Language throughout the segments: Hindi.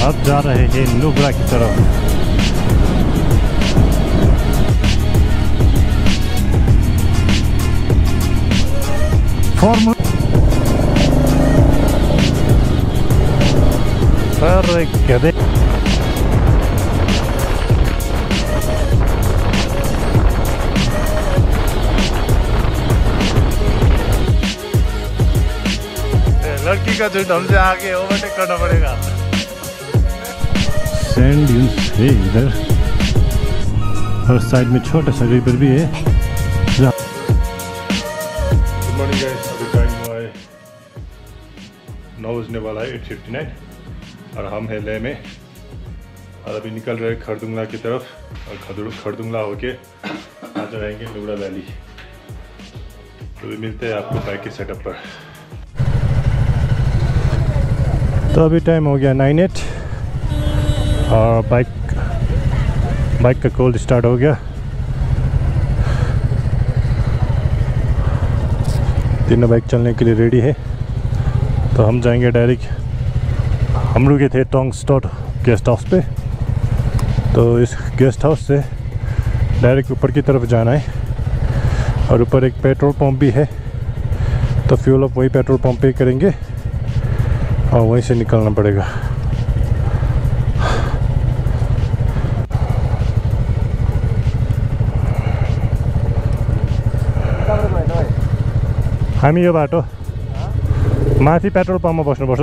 अब जा रहे हैं नुब्रा की तरफ। अरे गधे, लड़की का झुंड हमसे आगे ओवरटेक करना पड़ेगा। सैंड ड्यून्स है इधर और साइड में छोटा सा रिवर भी है। गुड मॉर्निंग गाइस, अभी टाइम हुआ है 9 बजने वाला है, 8:59 और हम हैं लेह में और अभी निकल रहे खरदुंगला की तरफ और खरदुंगला होके आ जाएंगे नुब्रा वैली। तो अभी मिलते हैं आपको बाइक के सेटअप पर। तो अभी टाइम हो गया 9:08 और बाइक का कोल्ड स्टार्ट हो गया। तीनों बाइक चलने के लिए रेडी है। तो हम जाएंगे डायरेक्ट, हम रुके थे टोंग स्टॉट गेस्ट हाउस पे, तो इस गेस्ट हाउस से डायरेक्ट ऊपर की तरफ जाना है और ऊपर एक पेट्रोल पंप भी है, तो फ्यूल अप वही पेट्रोल पंप पे करेंगे और वहीं से निकलना पड़ेगा। हामी यो बाटो माथि पेट्रोल पम्पमा बस्नुपर्छ।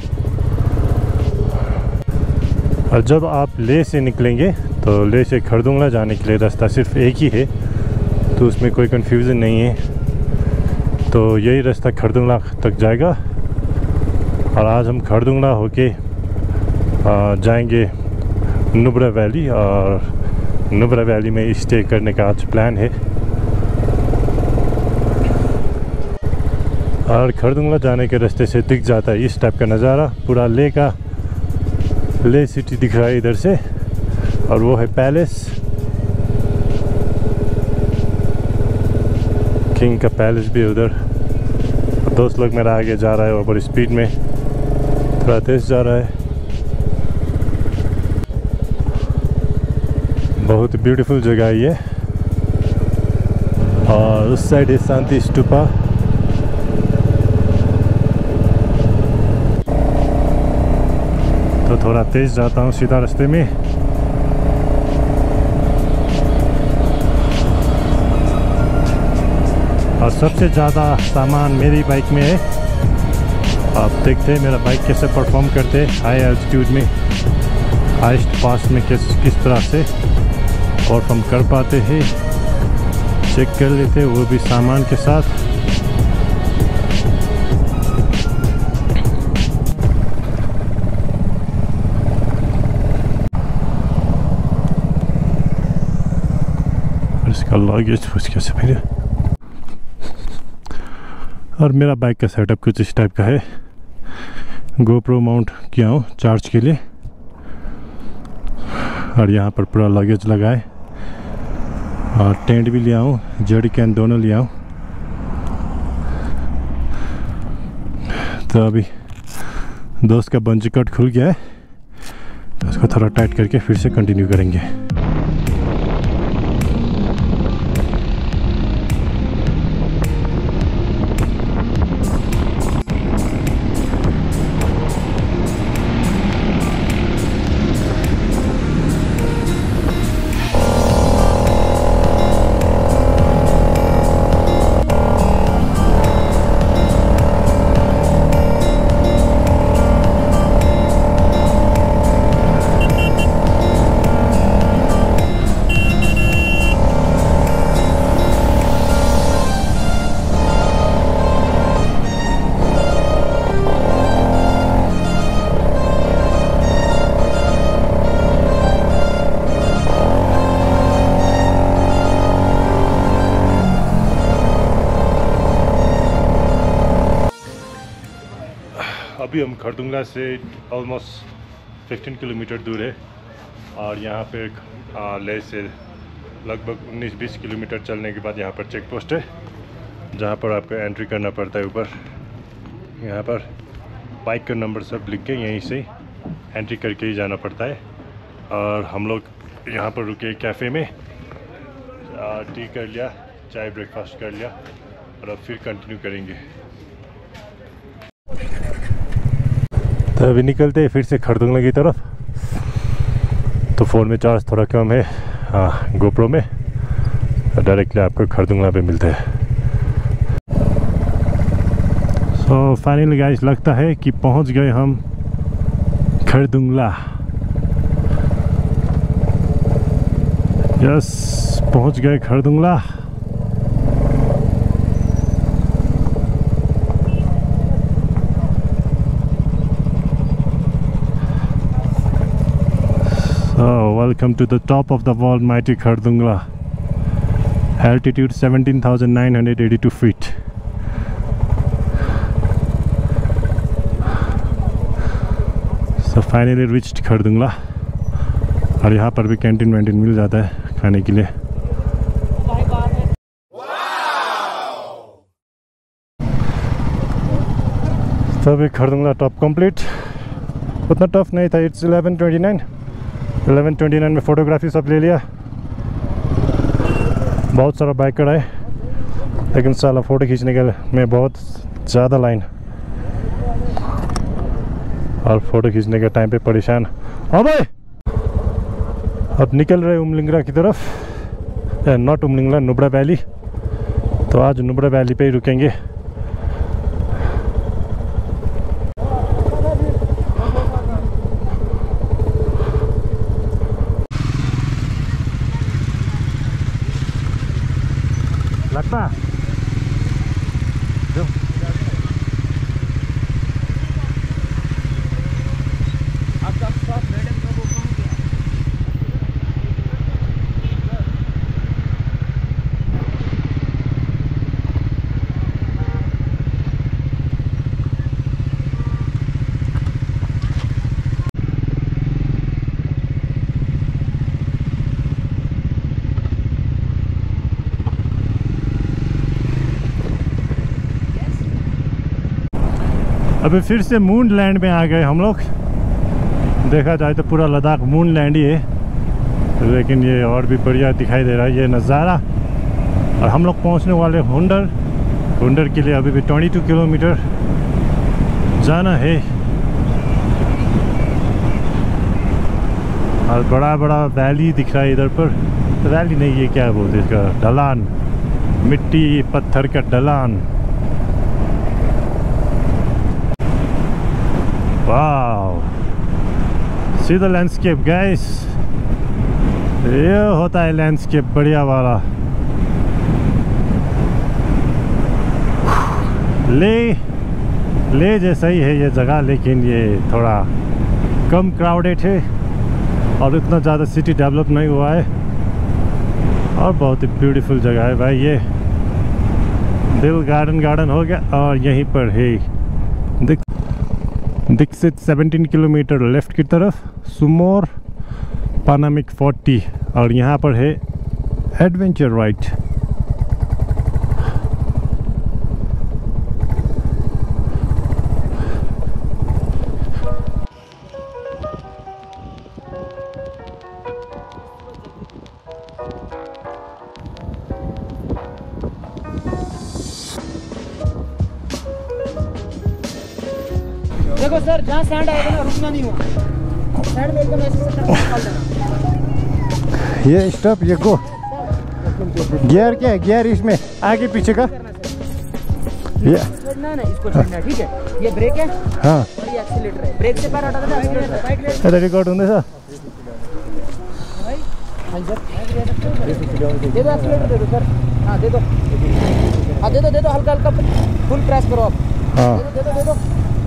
और जब आप लेह से निकलेंगे तो लेह से खरदुंगला जाने के लिए रास्ता सिर्फ एक ही है, तो उसमें कोई कन्फ्यूज़न नहीं है। तो यही रास्ता खरदुंगला तक जाएगा और आज हम खरदुंगला होके जाएंगे नुब्रा वैली और नुब्रा वैली में स्टे करने का आज प्लान है। और खरदुंगला जाने के रास्ते से दिख जाता है इस टाइप का नज़ारा, पूरा लेह सिटी दिख रहा है इधर से, और वो है पैलेस, किंग का पैलेस भी है उधर। दोस्त लोग मेरा आगे जा रहा है और बड़ी स्पीड में, थोड़ा तेज जा रहा है। बहुत ब्यूटीफुल जगह है ये। और उस साइड है शांति स्तूपा। तो थोड़ा तेज जाता हूँ सीधा रास्ते में। और सबसे ज़्यादा सामान मेरी बाइक में है। आप देखते हैं मेरा बाइक कैसे परफॉर्म करते हैं हाई एल्टीट्यूड में, हाईएस्ट पास में किस तरह से परफॉर्म कर पाते हैं। चेक कर लेते वो भी सामान के साथ। इसका लगेज कैसे मेरे। और मेरा बाइक का सेटअप कुछ इस टाइप का है। गोप्रो माउंट किया हूँ चार्ज के लिए और यहाँ पर पूरा लगेज लगाए और टेंट भी लिया हूँ, जर्डी कैन दोनों लिया हूँ। तो अभी दोस्त का बंजी कट खुल गया है, तो उसको थोड़ा टाइट करके फिर से कंटिन्यू करेंगे। अभी हम खरदुंगला से ऑलमोस्ट 15 किलोमीटर दूर है और यहाँ पे लेह से लगभग 19-20 किलोमीटर चलने के बाद यहाँ पर चेक पोस्ट है, जहाँ पर आपको एंट्री करना पड़ता है ऊपर। यहाँ पर बाइक का नंबर सब लिख के यहीं से एंट्री करके ही जाना पड़ता है। और हम लोग यहाँ पर रुके कैफ़े में, टी कर लिया, चाय ब्रेकफास्ट कर लिया और अब फिर कंटिन्यू करेंगे। तो अभी निकलते हैं फिर से खरदुंगला की तरफ। तो फ़ोन में चार्ज थोड़ा कम है, गोप्रो में, डायरेक्टली आपको खरदुंगला पे मिलते हैं। सो फाइनली गाइस लगता है कि पहुंच गए हम खरदुंगला। यस, पहुंच गए Khardung La. So welcome to the top of the world mighty Khardungla. Altitude 17,982 feet. So finally reached Khardungla. और यहाँ पर भी कैंटीन वैंटीन मिल जाता है खाने के लिए। तो अभी खरदुंगला टॉप कंप्लीट। उतना टफ नहीं था, इट्स 11:29 में फ़ोटोग्राफी सब ले लिया। बहुत सारा बाइकर आए, लेकिन साला फ़ोटो खींचने के में बहुत ज़्यादा लाइन, और फ़ोटो खींचने के टाइम पे परेशान। हाँ भाई, अब निकल रहे उमलिंगला की तरफ, नॉट उमलिंगला, नुब्रा वैली। तो आज नुब्रा वैली पे ही रुकेंगे। लगता अभी फिर से मून लैंड में आ गए हम लोग। देखा जाए तो पूरा लद्दाख मून लैंड ही है, लेकिन ये और भी बढ़िया दिखाई दे रहा है ये नज़ारा। और हम लोग पहुंचने वाले हुंडर के लिए अभी भी 22 किलोमीटर जाना है। और बड़ा बड़ा वैली दिख रहा है इधर पर। वैली नहीं, ये क्या बोलते हैं इसका, ढलान, मिट्टी पत्थर का ढलान। Wow, see the landscape guys, ये होता है लैंडस्केप बढ़िया वाला। ले जैसा ही है ये जगह, लेकिन ये थोड़ा कम क्राउडेड है और इतना ज़्यादा सिटी डेवलप नहीं हुआ है, और बहुत ही ब्यूटीफुल जगह है भाई। ये दिल गार्डन हो गया, और यहीं पर है दीक्षित 17 किलोमीटर लेफ्ट की तरफ, सुमोर पानामिक 40, और यहाँ पर है एडवेंचर राइड। देखो सर, जहाँ सैंड आएगा ना रुकना नहीं हुआ, सैंड में एकदम ऐसे निकाल देना। ये स्टॉप, ये गो, गियर क्या है, गियर इसमें आगे पीछे का, ये छोड़ना ना, इसको छोड़ना, ठीक है। ये ब्रेक है, हाँ, और ये एक्सीलेटर है। ब्रेक से पैर हटा देना, एक्सीलेटर रिकॉर्ड होने सा भाई। हाँ सर, दे दो एक्सीलेटर, दे दो सर। हाँ दे दो, हाँ दे दो, हल्का हल्का फुल प्रेस करो आप। हाँ दे दो।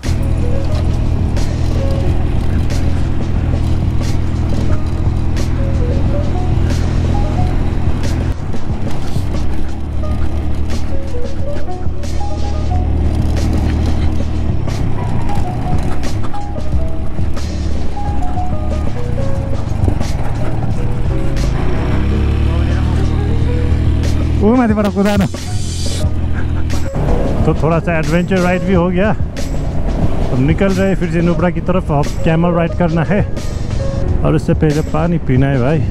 वो माथि पर कुदाना। तो थोड़ा सा एडवेंचर राइड भी हो गया, हम निकल रहे हैं फिर से नुब्रा की तरफ। अब कैमल राइड करना है और उससे पहले पानी पीना है भाई।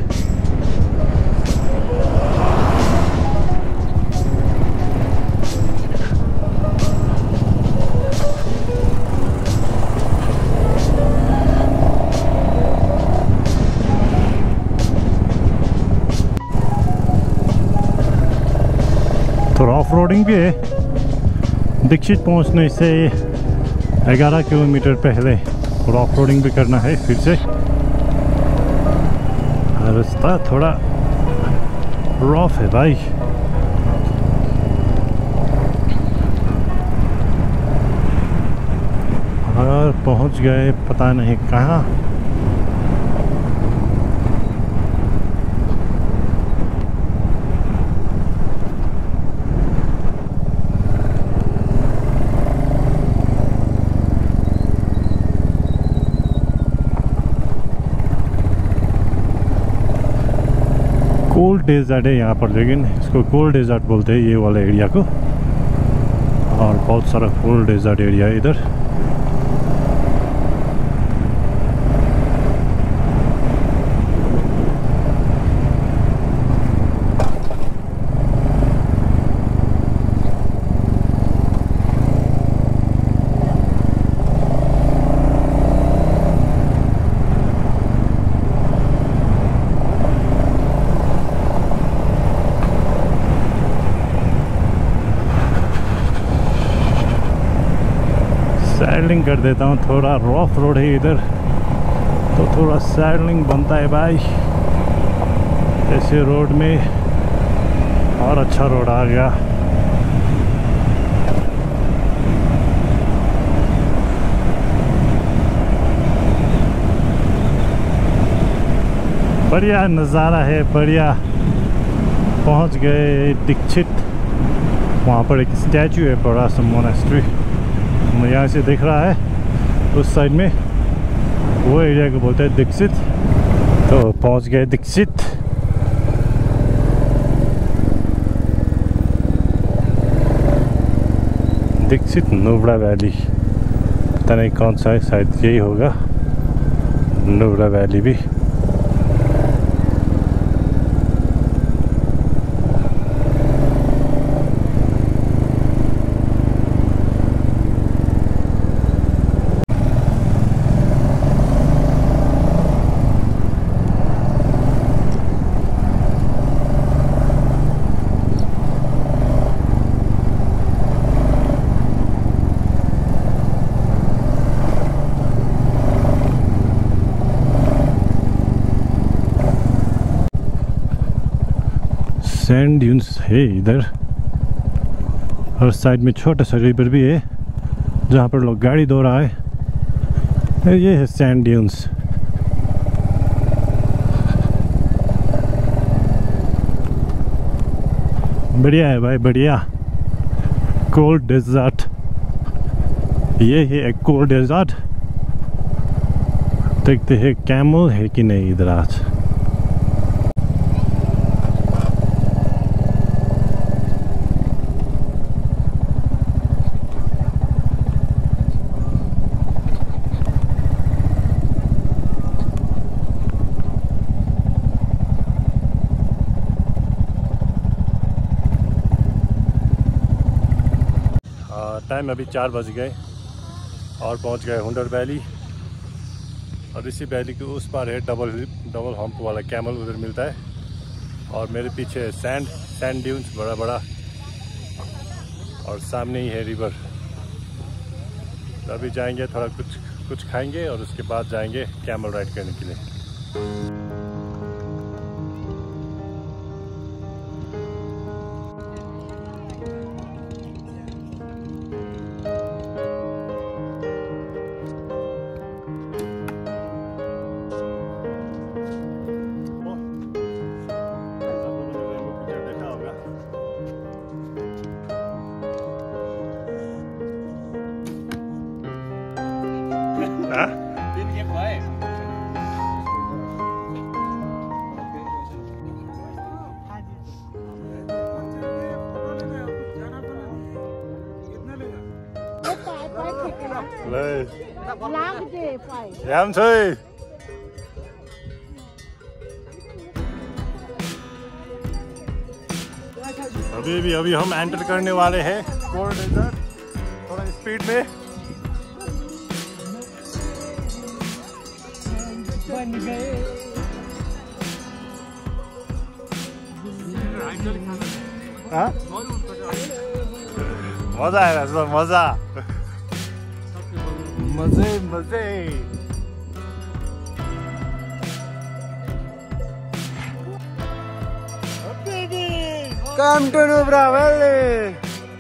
थोड़ा ऑफ रोडिंग भी है। दीक्षित पहुंचने से 11 किलोमीटर पहले और ऑफ रोडिंग भी करना है फिर से। रास्ता थोड़ा रफ है भाई। और पहुंच गए पता नहीं कहाँ। कोल्ड डेजर्ट है यहाँ पर, लेकिन इसको कोल्ड डेजर्ट बोलते हैं ये वाला एरिया को। और बहुत सारा कोल्ड डेजर्ट एरिया है इधर। सैडलिंग कर देता हूँ, थोड़ा रफ रोड है इधर तो थोड़ा सैडलिंग बनता है भाई। ऐसे रोड में और अच्छा रोड आ गया। बढ़िया नज़ारा है, बढ़िया। पहुँच गए दीक्षित। वहाँ पर एक स्टैचू है बड़ा सा मोनेस्ट्री, यहाँ से दिख रहा है उस साइड में। वो एरिया को बोलते हैं दीक्षित। तो पहुंच गए दीक्षित। दीक्षित नुब्रा वैली, पता नहीं कौन सा है, शायद यही होगा नुब्रा वैली भी। सैंड ड्यून्स है इधर, और साइड में छोटा सा रिवर भी है जहाँ पर लोग गाड़ी धो रहा है। ये है सैंड ड्यून्स। बढ़िया है भाई, बढ़िया। कोल्ड डेजर्ट, ये है एक कोल्ड डेजर्ट। देखते हैं कैमल है कि नहीं इधर आज। टाइम अभी 4 बज गए और पहुंच गए हुंडर वैली। और इसी वैली के उस पार है डबल हम्प वाला कैमल, उधर मिलता है। और मेरे पीछे है सैंड ड्यून्स बड़ा बड़ा, और सामने ही है रिवर। तो अभी जाएंगे, थोड़ा कुछ खाएंगे और उसके बाद जाएंगे कैमल राइड करने के लिए। अभी हम एंटर करने वाले हैं कोर डेजर्ट, थोड़ा स्पीड में। हाँ? मजा आएगा, सब मजा, मजे मजे। Come to Nubra Valley.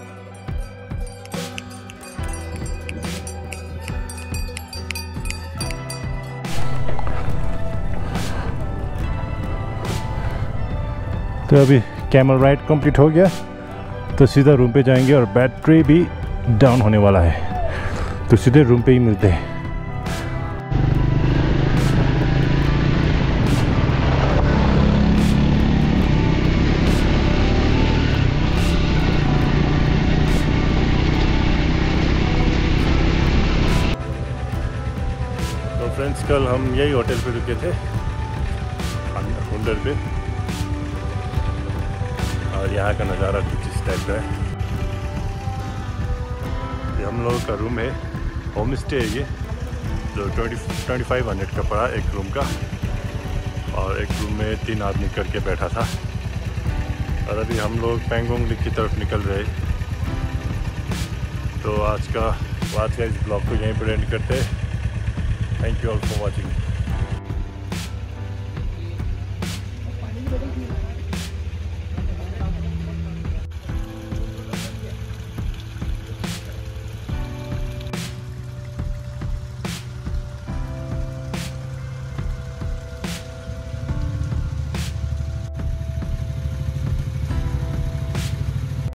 तो अभी कैमल राइड कंप्लीट हो गया, तो सीधा रूम पे जाएंगे और बैटरी भी डाउन होने वाला है, तो सीधे रूम पे ही मिलते हैं। तो फ्रेंड्स, कल हम यही होटल पे रुके थे, हुंडर पे, और यहाँ का नज़ारा कुछ इस टाइप का है। ये हम लोगों का रूम है, होम स्टे है ये, जो 2500 का पड़ा एक रूम का, और एक रूम में 3 आदमी करके बैठा था। और अभी हम लोग पेंगोंग लेक की तरफ निकल रहे। तो आज का इस ब्लॉग को यहीं पर एंड करते हैं। Thank you all for watching.